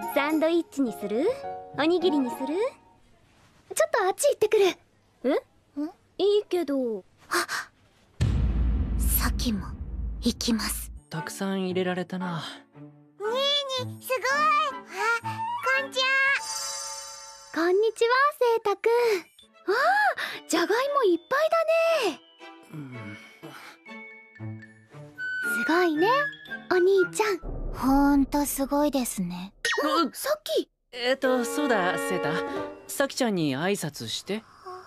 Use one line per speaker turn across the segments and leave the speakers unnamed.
サンドイッチにする？おにぎりにする？
ちょっとあっち行ってくる。
いいけど。
さっきも行きます。
たくさん入れられたな。
すごい。こんちは。
こんにちは、セイタくん。じゃがいもいっぱいだね。すごいね、お兄ちゃん。
ほんとすごいですね。
さっき。
そうだ、セータ。さきちゃんに挨拶して。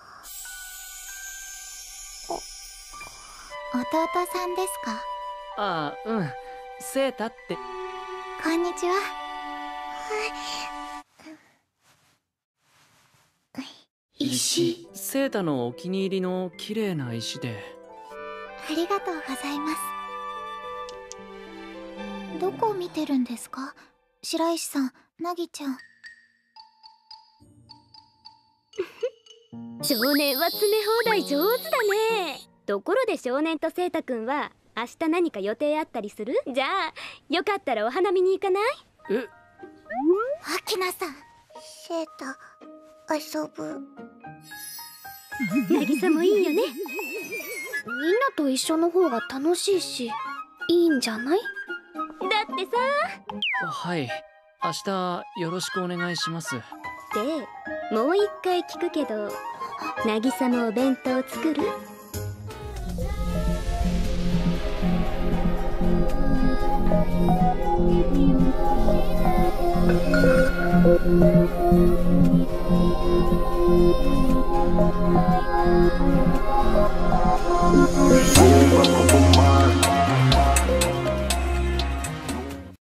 弟さんですか？
ああ、うん。セータって。
こんにちは。
石。
セータのお気に入りの綺麗な石で。
ありがとうございます。どこを見てるんですか？白石さん、なぎちゃん。
少年は詰め放題上手だね。ところで少年とセイタくんは明日何か予定あったりする？じゃあよかったらお花見に行かない？
アキナさん。セータ、遊ぶ。
渚もいいよね。みんなと一緒の方が楽しいし、いいんじゃない？だってさ。
はい。明日よろしくお願いします。
で、もう一回聞くけど、渚もお弁当作る？